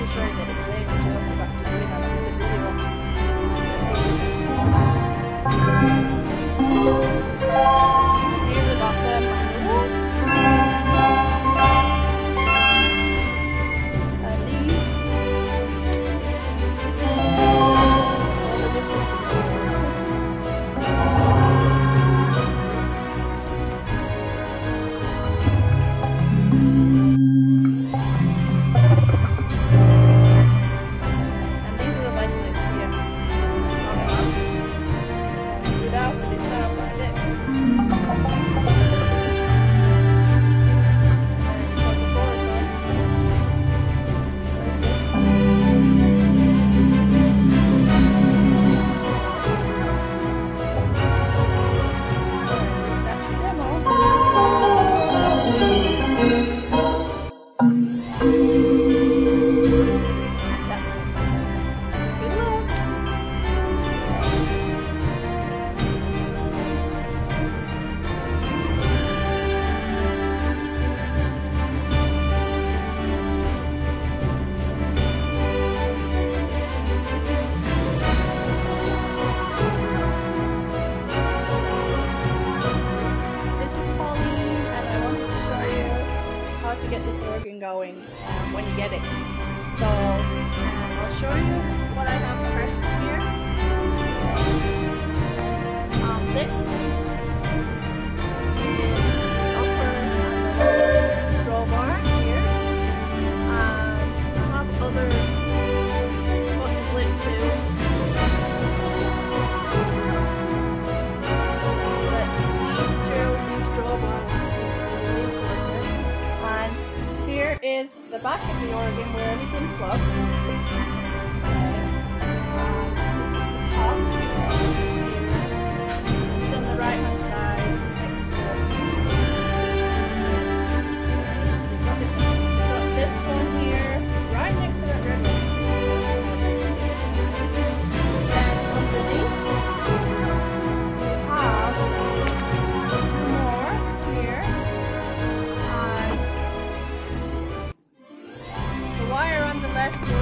show you that it played, which I forgot to do in another video. Here's the bottom and the wood. And these. All the differences. To get this organ going when you get it. So I'll show you what I have pressed here. This is the upper and the lower drawbar here, and I have other buttons lit too. But these drawbar ones seem to be really important. And here is the back of the organ where everything plugs. This is the top. This is on the right hand side next to these two here. So you've got this one. You've got this one here right next to that red one. Then underneath you have two more here. The wire on the left